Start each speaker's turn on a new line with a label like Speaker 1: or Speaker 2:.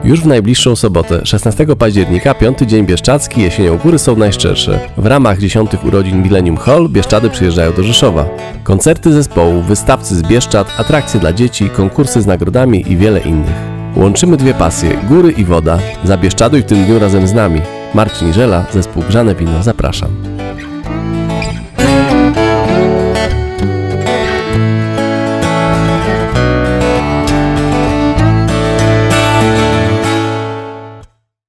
Speaker 1: Już w najbliższą sobotę, 16 października, 5. dzień Bieszczadzki, jesienią góry są najszczersze. W ramach 10. urodzin Millennium Hall Bieszczady przyjeżdżają do Rzeszowa. Koncerty zespołu, wystawcy z Bieszczad, atrakcje dla dzieci, konkursy z nagrodami i wiele innych. Łączymy dwie pasje, góry i woda. Zabieszczaduj w tym dniu razem z nami. Marcin Żela, zespół Grzane Wino, zapraszam.